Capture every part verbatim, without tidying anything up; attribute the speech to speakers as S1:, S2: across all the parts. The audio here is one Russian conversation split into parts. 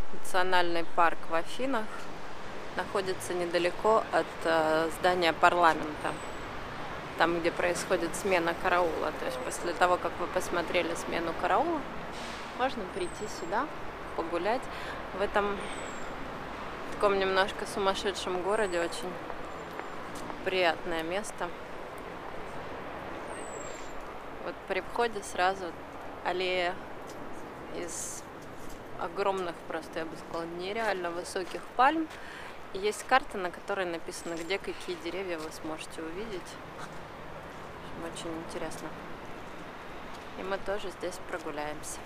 S1: Национальный парк в Афинах находится недалеко от э, здания парламента, там, где происходит смена караула. То есть после того, как вы посмотрели смену караула, можно прийти сюда, погулять в этом таком немножко сумасшедшем городе. Очень приятное место. Вот при входе сразу аллея из огромных, просто я бы сказала, нереально высоких пальм. И есть карта, на которой написано, где какие деревья вы сможете увидеть. Очень интересно. И мы тоже здесь прогуляемся.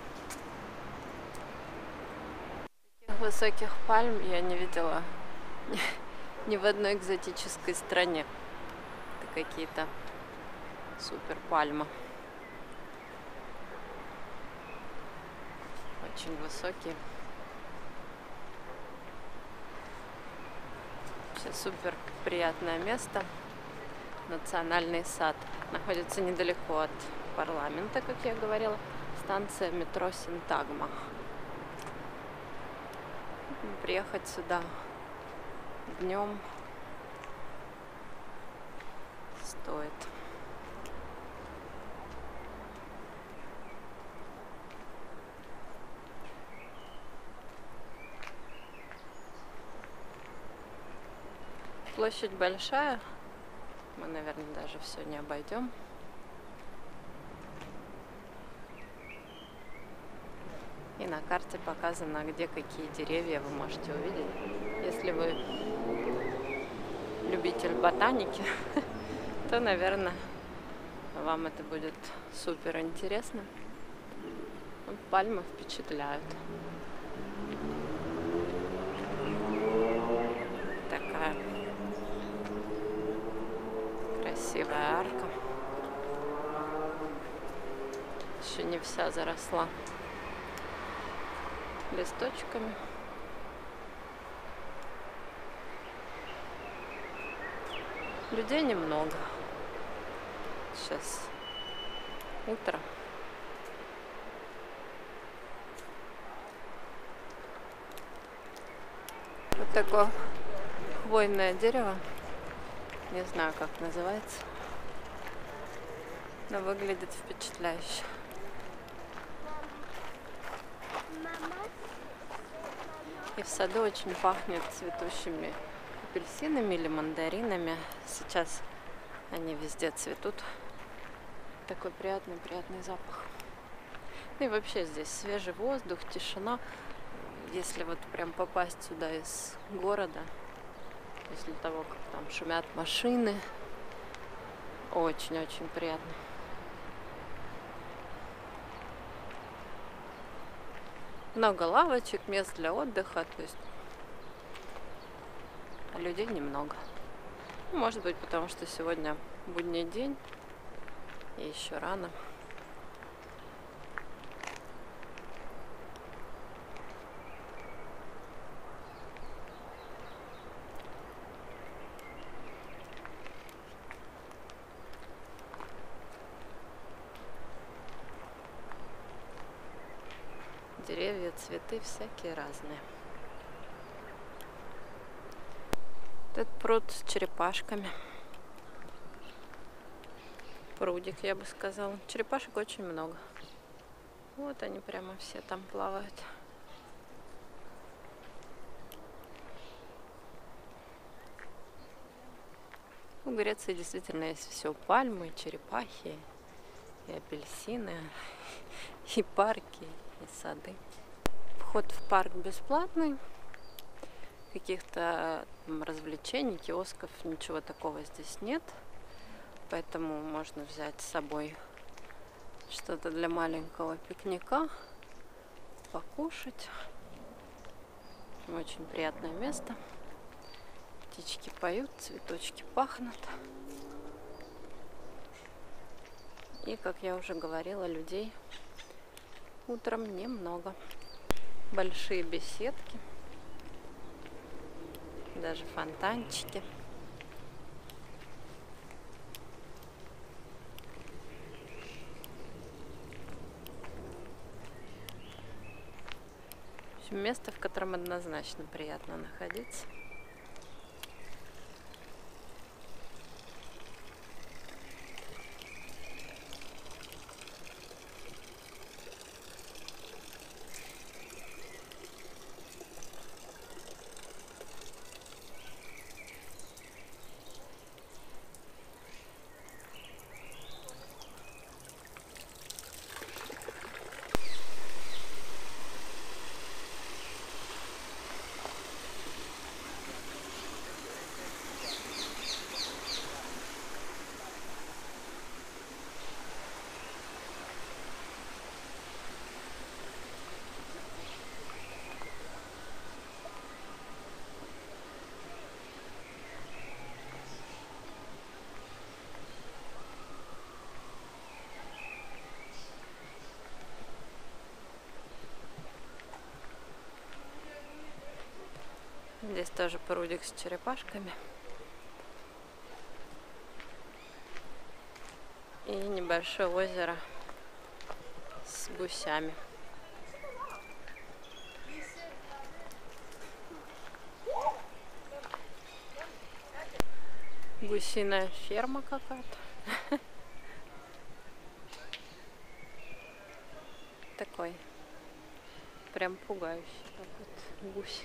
S1: Таких высоких пальм я не видела ни в одной экзотической стране. Это какие-то супер пальмы. Очень высокие. Вообще супер приятное место. Национальный сад. Находится недалеко от парламента, как я говорила. Станция метро Синтагма. Приехать сюда днем стоит. Площадь большая. Мы, наверное, даже все не обойдем. И на карте показано, где какие деревья вы можете увидеть. Если вы любитель ботаники, то, наверное, вам это будет супер интересно. Пальмы впечатляют. Такая красивая арка. Еще не вся заросла листочками. Людей немного. Сейчас утро. Вот такое хвойное дерево. Не знаю, как называется, но выглядит впечатляюще. И в саду очень пахнет цветущими апельсинами или мандаринами. Сейчас они везде цветут. Такой приятный, приятный запах. Ну и вообще здесь свежий воздух, тишина. Если вот прям попасть сюда из города, после того, как там шумят машины, очень-очень приятно. Много лавочек, мест для отдыха, то есть людей немного. Может быть, потому что сегодня будний день и еще рано. Деревья, цветы всякие разные. Этот пруд с черепашками. Прудик, я бы сказала. Черепашек очень много. Вот они прямо все там плавают. В Греции действительно есть все. Пальмы, черепахи, и апельсины, и парки, и сады. Вход в парк бесплатный. Каких-то развлечений, киосков, ничего такого здесь нет. Поэтому можно взять с собой что-то для маленького пикника, покушать. Очень приятное место. Птички поют, цветочки пахнут. И, как я уже говорила, людей утром немного. Большие беседки, даже фонтанчики. В общем, место, в котором однозначно приятно находиться. Здесь тоже прудик с черепашками. И небольшое озеро с гусями. Гусиная ферма какая-то. Такой прям пугающий такой гусь.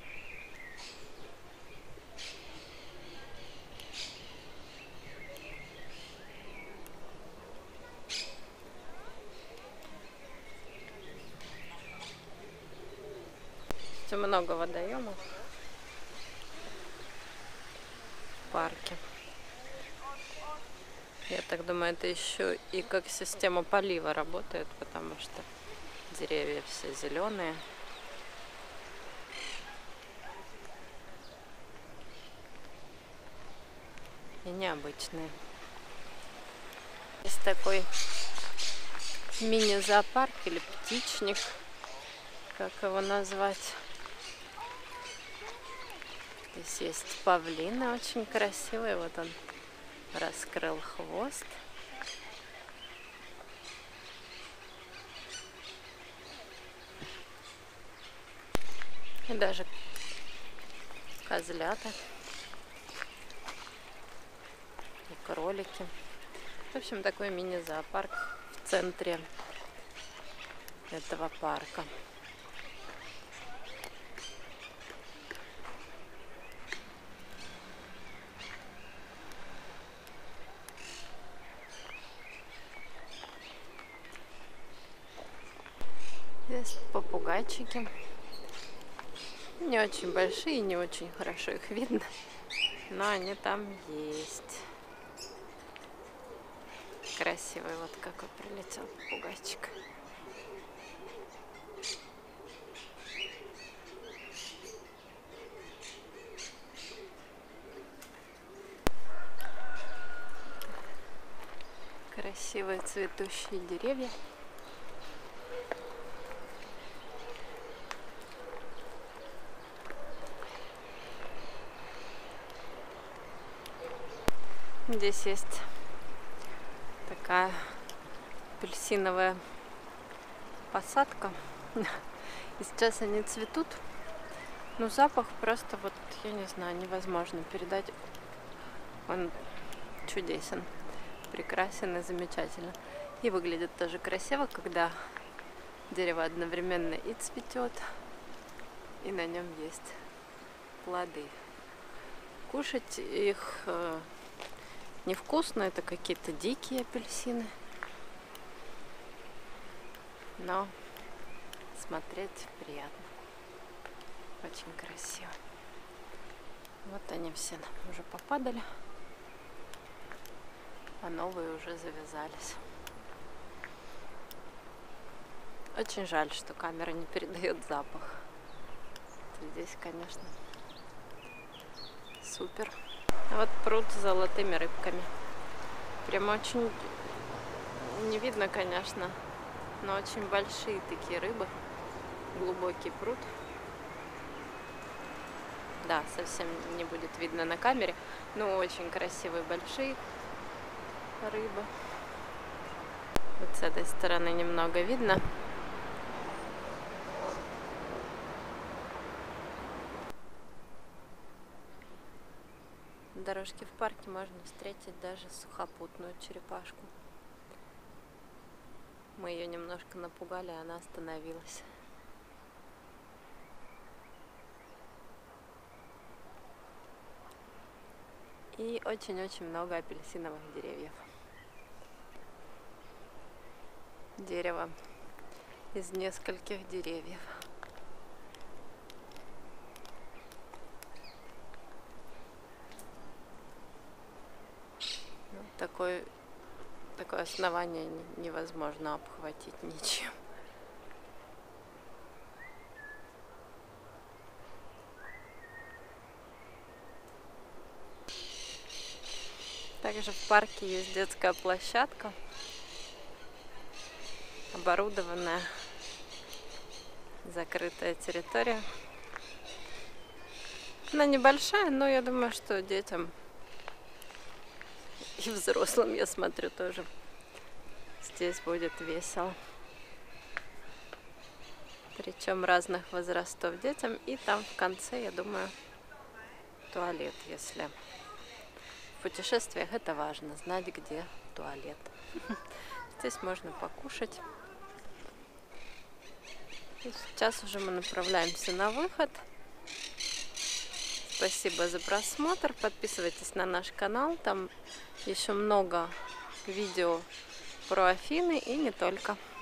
S1: Много водоемов в парке. Я так думаю, это еще и как система полива работает, потому что деревья все зеленые. И необычные. Есть такой мини-зоопарк или птичник, как его назвать. Здесь есть павлины очень красивые. Вот он раскрыл хвост. И даже козлята. И кролики. В общем, такой мини-зоопарк в центре этого парка. Здесь попугайчики. Не очень большие, не очень хорошо их видно, но они там есть. Красивый вот какой прилетел попугайчик. Красивые цветущие деревья. Здесь есть такая апельсиновая посадка. И сейчас они цветут. Но запах просто вот, я не знаю, невозможно передать. Он чудесен, прекрасен и замечательно. И выглядит тоже красиво, когда дерево одновременно и цветет, и на нем есть плоды. Кушать их невкусно, это какие-то дикие апельсины, но смотреть приятно, очень красиво. Вот они все уже попадали, а новые уже завязались. Очень жаль, что камера не передает запах. Здесь, конечно, супер. Вот пруд с золотыми рыбками. Прям очень не видно, конечно, но очень большие такие рыбы. Глубокий пруд. Да, совсем не будет видно на камере, но очень красивые большие рыбы. Вот с этой стороны немного видно. дорожке в парке можно встретить даже сухопутную черепашку. Мы ее немножко напугали, она остановилась. И очень-очень много апельсиновых деревьев. Дерево из нескольких деревьев. Ну, такой, такое основание невозможно обхватить ничем. Также в парке есть детская площадка, оборудованная, закрытая территория. Она небольшая, но я думаю, что детям и взрослым, я смотрю, тоже здесь будет весело. Причем разных возрастов детям. И там в конце, я думаю, туалет, если в путешествиях это важно, знать, где туалет. Здесь можно покушать. И сейчас уже мы направляемся на выход. Спасибо за просмотр. Подписывайтесь на наш канал. Там еще много видео про Афины и не только.